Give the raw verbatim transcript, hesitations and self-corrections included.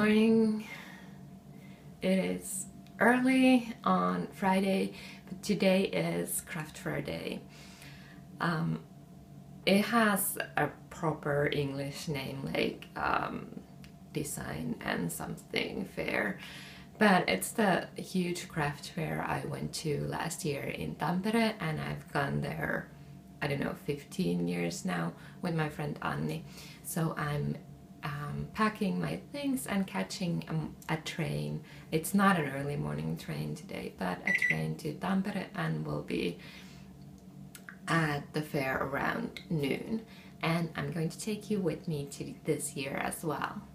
morning. It is early on Friday, but today is craft fair day. Um, it has a proper English name like um, design and something fair, but it's the huge craft fair I went to last year in Tampere, and I've gone there, I don't know, fifteen years now with my friend Anni. So I'm um, packing my things and catching um, a train. It's not an early morning train today, but a train to Tampere, and will be at the fair around noon. And I'm going to take you with me to this year as well.